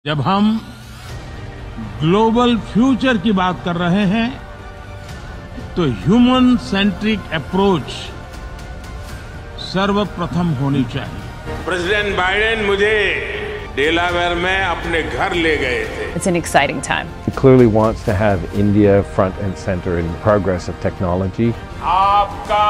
जब हम global future की बात कर रहे हैं तो ह्यूमन सेंट्रिक अप्रोच सर्वप्रथम होनी चाहिए। प्रेसिडेंट बाइडेन मुझे डेलावेयर में अपने घर ले गए थे। It's an exciting time. He clearly wants to have India front and center in progress of technology. आपका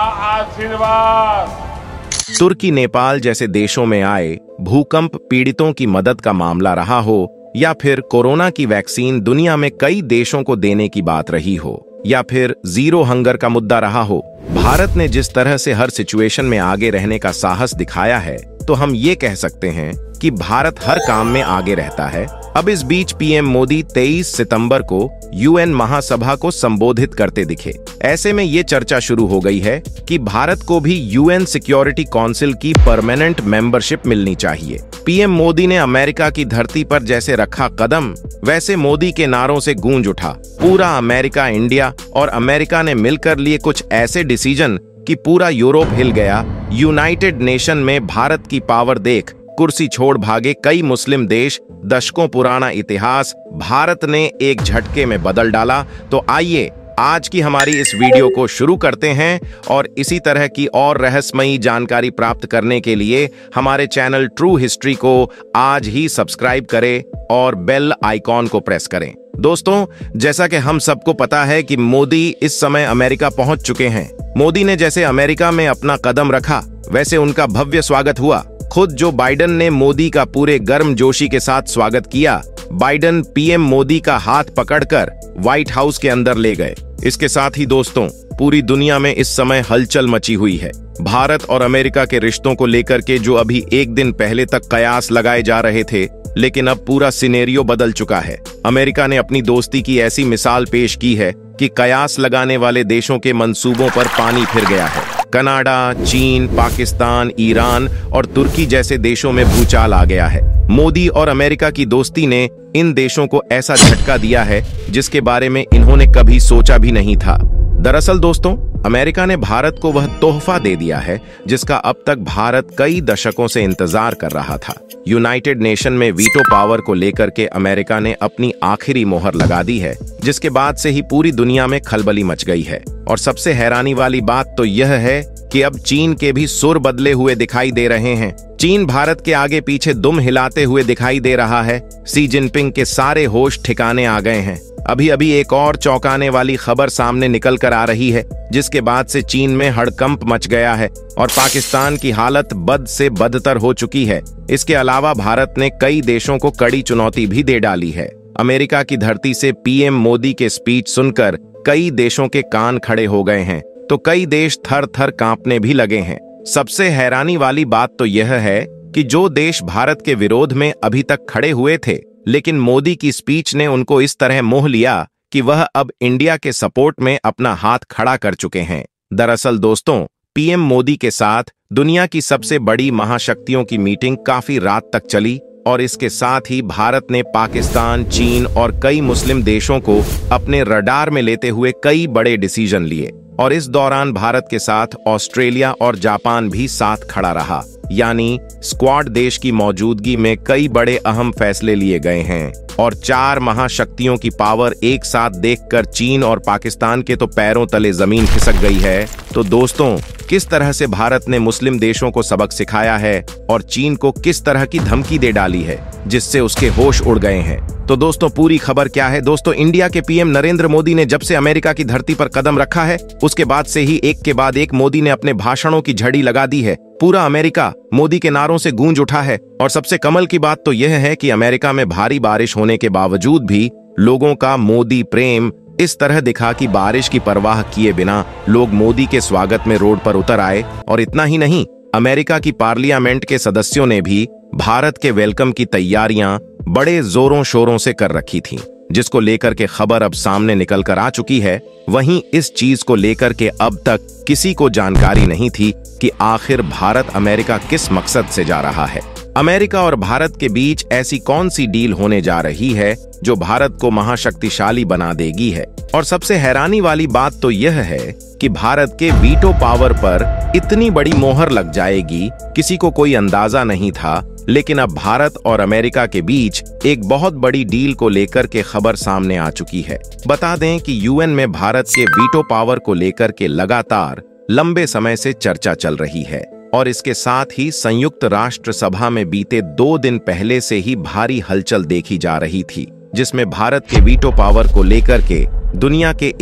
आशीर्वाद। तुर्की नेपाल जैसे देशों में आए भूकंप पीड़ितों की मदद का मामला रहा हो या फिर कोरोना की वैक्सीन दुनिया में कई देशों को देने की बात रही हो या फिर जीरो हंगर का मुद्दा रहा हो, भारत ने जिस तरह से हर सिचुएशन में आगे रहने का साहस दिखाया है तो हम ये कह सकते हैं कि भारत हर काम में आगे रहता है। अब इस बीच पीएम मोदी 23 सितंबर को यूएन महासभा को संबोधित करते दिखे। ऐसे में ये चर्चा शुरू हो गई है कि भारत को भी यूएन सिक्योरिटी काउंसिल की परमानेंट मेंबरशिप मिलनी चाहिए। पीएम मोदी ने अमेरिका की धरती पर जैसे रखा कदम, वैसे मोदी के नारों से गूंज उठा पूरा अमेरिका इंडिया, और अमेरिका ने मिलकर लिए कुछ ऐसे डिसीजन कि पूरा यूरोप हिल गया। यूनाइटेड नेशन में भारत की पावर देख कुर्सी छोड़ भागे कई मुस्लिम देश। दशकों पुराना इतिहास भारत ने एक झटके में बदल डाला। तो आइए आज की हमारी इस वीडियो को शुरू करते हैं, और इसी तरह की और रहस्यमयी जानकारी प्राप्त करने के लिए हमारे चैनल ट्रू हिस्ट्री को आज ही सब्सक्राइब करें और बेल आइकॉन को प्रेस करें। दोस्तों, जैसा कि हम सबको पता है कि मोदी इस समय अमेरिका पहुंच चुके हैं। मोदी ने जैसे अमेरिका में अपना कदम रखा वैसे उनका भव्य स्वागत हुआ। खुद जो बाइडेन ने मोदी का पूरे गर्मजोशी के साथ स्वागत किया। बाइडेन पीएम मोदी का हाथ पकड़कर व्हाइट हाउस के अंदर ले गए। इसके साथ ही दोस्तों, पूरी दुनिया में इस समय हलचल मची हुई है। भारत और अमेरिका के रिश्तों को लेकर के जो अभी एक दिन पहले तक कयास लगाए जा रहे थे, लेकिन अब पूरा सिनेरियो बदल चुका है। अमेरिका ने अपनी दोस्ती की ऐसी मिसाल पेश की है कि कयास लगाने वाले देशों के मंसूबों पर पानी फिर गया है। कनाडा, चीन, पाकिस्तान, ईरान और तुर्की जैसे देशों में भूचाल आ गया है। मोदी और अमेरिका की दोस्ती ने इन देशों को ऐसा झटका दिया है जिसके बारे में इन्होंने कभी सोचा भी नहीं था। दरअसल दोस्तों, अमेरिका ने भारत को वह तोहफा दे दिया है जिसका अब तक भारत कई दशकों से इंतजार कर रहा था। यूनाइटेड नेशन में वीटो पावर को लेकर के अमेरिका ने अपनी आखिरी मोहर लगा दी है, जिसके बाद से ही पूरी दुनिया में खलबली मच गई है। और सबसे हैरानी वाली बात तो यह है कि अब चीन के भी सुर बदले हुए दिखाई दे रहे हैं। चीन भारत के आगे पीछे दुम हिलाते हुए दिखाई दे रहा है। शी जिनपिंग के सारे होश ठिकाने आ गए हैं। अभी अभी एक और चौंकाने वाली खबर सामने निकल कर आ रही है, जिसके बाद से चीन में हड़कंप मच गया है और पाकिस्तान की हालत बद से बदतर हो चुकी है। इसके अलावा भारत ने कई देशों को कड़ी चुनौती भी दे डाली है। अमेरिका की धरती से पीएम मोदी के स्पीच सुनकर कई देशों के कान खड़े हो गए हैं, तो कई देश थर थर कांपने भी लगे हैं। सबसे हैरानी वाली बात तो यह है कि जो देश भारत के विरोध में अभी तक खड़े हुए थे, लेकिन मोदी की स्पीच ने उनको इस तरह मोह लिया कि वह अब इंडिया के सपोर्ट में अपना हाथ खड़ा कर चुके हैं। दरअसल दोस्तों, पीएम मोदी के साथ दुनिया की सबसे बड़ी महाशक्तियों की मीटिंग काफी रात तक चली, और इसके साथ ही भारत ने पाकिस्तान, चीन और कई मुस्लिम देशों को अपने रडार में लेते हुए कई बड़े डिसीजन लिए। और इस दौरान भारत के साथ ऑस्ट्रेलिया और जापान भी साथ खड़ा रहा, यानी स्क्वाड देश की मौजूदगी में कई बड़े अहम फैसले लिए गए हैं। और चार महाशक्तियों की पावर एक साथ देखकर चीन और पाकिस्तान के तो पैरों तले जमीन खिसक गई है। तो दोस्तों, किस तरह से भारत ने मुस्लिम देशों को सबक सिखाया है और चीन को किस तरह की धमकी दे डाली है जिससे उसके होश उड़ गए हैं। तो दोस्तों, पूरी खबर क्या है? दोस्तों, इंडिया के पीएम नरेंद्र मोदी ने जब से अमेरिका की धरती पर कदम रखा है, उसके बाद से ही एक के बाद एक मोदी ने अपने भाषणों की झड़ी लगा दी है। पूरा अमेरिका मोदी के नारों से गूंज उठा है। और सबसे कमाल की बात तो यह है कि अमेरिका में भारी बारिश होने के बावजूद भी लोगों का मोदी प्रेम इस तरह दिखा कि बारिश की परवाह किए बिना लोग मोदी के स्वागत में रोड पर उतर आए। और इतना ही नहीं, अमेरिका की पार्लियामेंट के सदस्यों ने भी भारत के वेलकम की तैयारियां बड़े जोरों शोरों से कर रखी थीं, जिसको लेकर के खबर अब सामने निकल कर आ चुकी है। वहीं इस चीज को लेकर के अब तक किसी को जानकारी नहीं थी कि आखिर भारत अमेरिका किस मकसद से जा रहा है। अमेरिका और भारत के बीच ऐसी कौन सी डील होने जा रही है जो भारत को महाशक्तिशाली बना देगी है। और सबसे हैरानी वाली बात तो यह है कि भारत के वीटो पावर पर इतनी बड़ी मोहर लग जाएगी, किसी को कोई अंदाजा नहीं था। लेकिन अब भारत और अमेरिका के बीच एक बहुत बड़ी डील को लेकर के खबर सामने आ चुकी है। बता दें कि यूएन में भारत के वीटो पावर को लेकर के लगातार लंबे समय से चर्चा चल रही है और इसके साथ ही संयुक्त राष्ट्र सभा में बीते 2 दिन पहले से ही भारी हलचल देखी जा रही थी, जिसमें भारत के वीटो पावर को लेकर के दुनिया के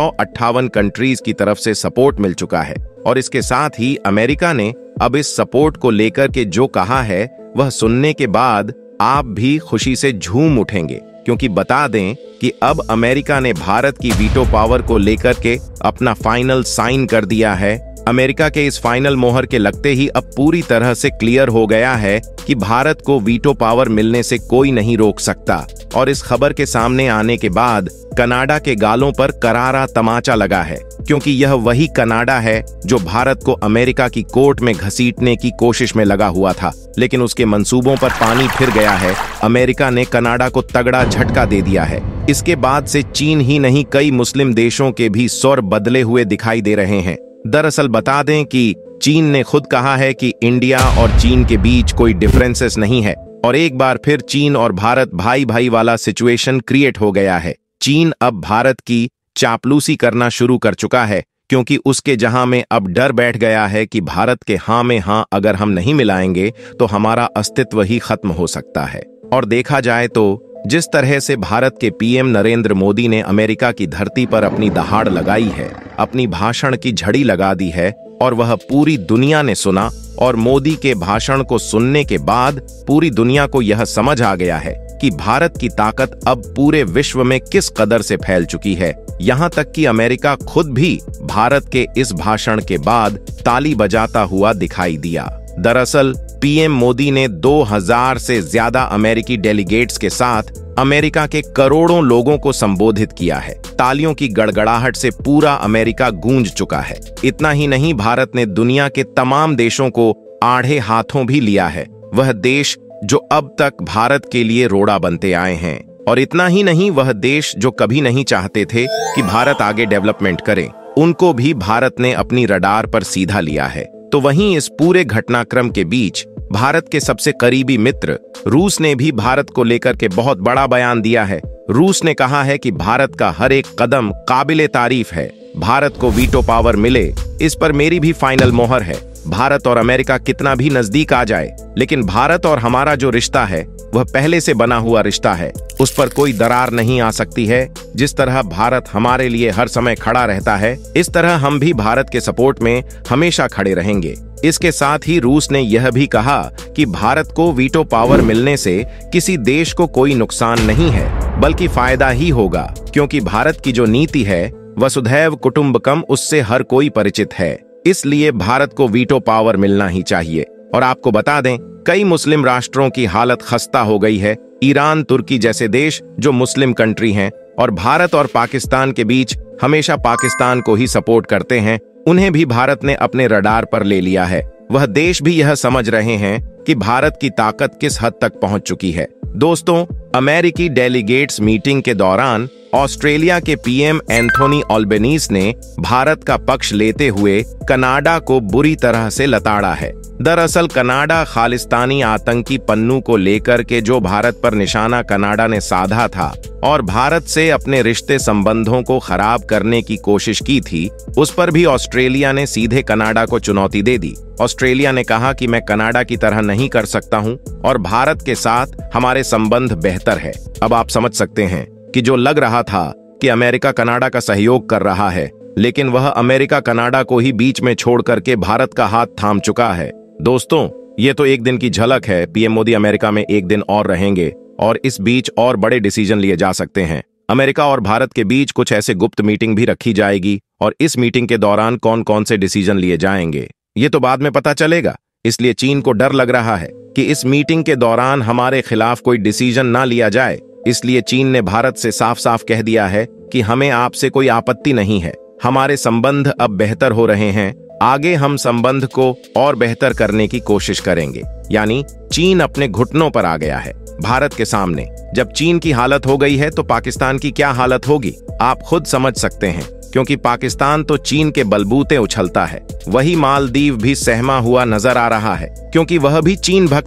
158 कंट्रीज की तरफ से सपोर्ट मिल चुका है। और इसके साथ ही अमेरिका ने अब इस सपोर्ट को लेकर के जो कहा है वह सुनने के बाद आप भी खुशी से झूम उठेंगे, क्योंकि बता दें कि अब अमेरिका ने भारत की वीटो पावर को लेकर के अपना फाइनल साइन कर दिया है। अमेरिका के इस फाइनल मोहर के लगते ही अब पूरी तरह से क्लियर हो गया है कि भारत को वीटो पावर मिलने से कोई नहीं रोक सकता। और इस खबर के सामने आने के बाद कनाडा के गालों पर करारा तमाचा लगा है, क्योंकि यह वही कनाडा है जो भारत को अमेरिका की कोर्ट में घसीटने की कोशिश में लगा हुआ था, लेकिन उसके मंसूबों पर पानी फिर गया है। अमेरिका ने कनाडा को तगड़ा झटका दे दिया है। इसके बाद से चीन ही नहीं, कई मुस्लिम देशों के भी स्वर बदले हुए दिखाई दे रहे हैं। दरअसल बता दें कि चीन ने खुद कहा है कि इंडिया और चीन के बीच कोई डिफरेंसेस नहीं है और एक बार फिर चीन और भारत भाई भाई वाला सिचुएशन क्रिएट हो गया है। चीन अब भारत की चापलूसी करना शुरू कर चुका है, क्योंकि उसके जहां में अब डर बैठ गया है कि भारत के हाँ में हाँ अगर हम नहीं मिलाएंगे तो हमारा अस्तित्व ही खत्म हो सकता है। और देखा जाए तो जिस तरह से भारत के पीएम नरेंद्र मोदी ने अमेरिका की धरती पर अपनी दहाड़ लगाई है, अपनी भाषण की झड़ी लगा दी है और वह पूरी दुनिया ने सुना, और मोदी के भाषण को सुनने के बाद पूरी दुनिया को यह समझ आ गया है कि भारत की ताकत अब पूरे विश्व में किस कदर से फैल चुकी है। यहाँ तक कि अमेरिका खुद भी भारत के इस भाषण के बाद ताली बजाता हुआ दिखाई दिया। दरअसल पीएम मोदी ने 2000 से ज्यादा अमेरिकी डेलीगेट्स के साथ अमेरिका के करोड़ों लोगों को संबोधित किया है। तालियों की गड़गड़ाहट से पूरा अमेरिका गूंज चुका है। इतना ही नहीं, भारत ने दुनिया के तमाम देशों को आड़े हाथों भी लिया है, वह देश जो अब तक भारत के लिए रोड़ा बनते आए हैं। और इतना ही नहीं, वह देश जो कभी नहीं चाहते थे कि भारत आगे डेवलपमेंट करे, उनको भी भारत ने अपनी रडार पर सीधा लिया है। तो वहीं इस पूरे घटनाक्रम के बीच भारत के सबसे करीबी मित्र रूस ने भी भारत को लेकर के बहुत बड़ा बयान दिया है। रूस ने कहा है कि भारत का हर एक कदम काबिले तारीफ है, भारत को वीटो पावर मिले इस पर मेरी भी फाइनल मोहर है। भारत और अमेरिका कितना भी नजदीक आ जाए, लेकिन भारत और हमारा जो रिश्ता है वह पहले से बना हुआ रिश्ता है, उस पर कोई दरार नहीं आ सकती है। जिस तरह भारत हमारे लिए हर समय खड़ा रहता है, इस तरह हम भी भारत के सपोर्ट में हमेशा खड़े रहेंगे। इसके साथ ही रूस ने यह भी कहा कि भारत को वीटो पावर मिलने से किसी देश को कोई नुकसान नहीं है, बल्कि फायदा ही होगा, क्योंकि भारत की जो नीति है वसुधैव कुटुंबकम, उससे हर कोई परिचित है। इसलिए भारत को वीटो पावर मिलना ही चाहिए। और आपको बता दें, कई मुस्लिम राष्ट्रों की हालत खस्ता हो गई है। ईरान, तुर्की जैसे देश जो मुस्लिम कंट्री हैं और भारत और पाकिस्तान के बीच हमेशा पाकिस्तान को ही सपोर्ट करते हैं, उन्हें भी भारत ने अपने रडार पर ले लिया है। वह देश भी यह समझ रहे हैं कि भारत की ताकत किस हद तक पहुंच चुकी है। दोस्तों, अमेरिकी डेलीगेट्स मीटिंग के दौरान ऑस्ट्रेलिया के पीएम एंथोनी अल्बनीज ने भारत का पक्ष लेते हुए कनाडा को बुरी तरह से लताड़ा है। दरअसल कनाडा खालिस्तानी आतंकी पन्नू को लेकर के जो भारत पर निशाना कनाडा ने साधा था और भारत से अपने रिश्ते संबंधों को खराब करने की कोशिश की थी, उस पर भी ऑस्ट्रेलिया ने सीधे कनाडा को चुनौती दे दी। ऑस्ट्रेलिया ने कहा कि मैं कनाडा की तरह नहीं कर सकता हूं और भारत के साथ हमारे संबंध बेहतर है। अब आप समझ सकते हैं कि जो लग रहा था कि अमेरिका कनाडा का सहयोग कर रहा है, लेकिन वह अमेरिका कनाडा को ही बीच में छोड़ करके भारत का हाथ थाम चुका है। दोस्तों, ये तो एक दिन की झलक है। पीएम मोदी अमेरिका में एक दिन और रहेंगे और इस बीच और बड़े डिसीजन लिए जा सकते हैं। अमेरिका और भारत के बीच कुछ ऐसे गुप्त मीटिंग भी रखी जाएगी और इस मीटिंग के दौरान कौन कौन से डिसीजन लिए जाएंगे ये तो बाद में पता चलेगा। इसलिए चीन को डर लग रहा है कि इस मीटिंग के दौरान हमारे खिलाफ कोई डिसीजन ना लिया जाए। इसलिए चीन ने भारत से साफ साफ कह दिया है कि हमें आपसे कोई आपत्ति नहीं है, हमारे संबंध अब बेहतर हो रहे हैं, आगे हम संबंध को और बेहतर करने की कोशिश करेंगे। यानी चीन अपने घुटनों पर आ गया है भारत के सामने। जब चीन की हालत हो गई है तो पाकिस्तान की क्या हालत होगी आप खुद समझ सकते हैं, क्योंकि पाकिस्तान तो चीन के बलबूते उछलता है। वही मालदीव भी सहमा हुआ नजर आ रहा है, क्योंकि वह भी चीन भक्त है।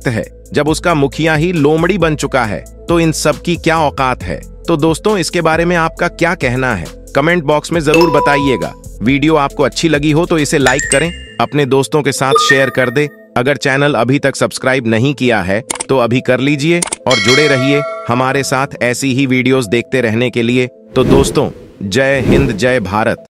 जब उसका मुखिया ही लोमड़ी बन चुका है, तो इन सब की क्या औकात है। तो दोस्तों, इसके बारे में आपका क्या कहना है, कमेंट बॉक्स में जरूर बताइएगा। वीडियो आपको अच्छी लगी हो तो इसे लाइक करें, अपने दोस्तों के साथ शेयर कर दे। अगर चैनल अभी तक सब्सक्राइब नहीं किया है तो अभी कर लीजिए और जुड़े रहिए हमारे साथ ऐसी ही वीडियोस देखते रहने के लिए। तो दोस्तों, जय हिंद, जय भारत।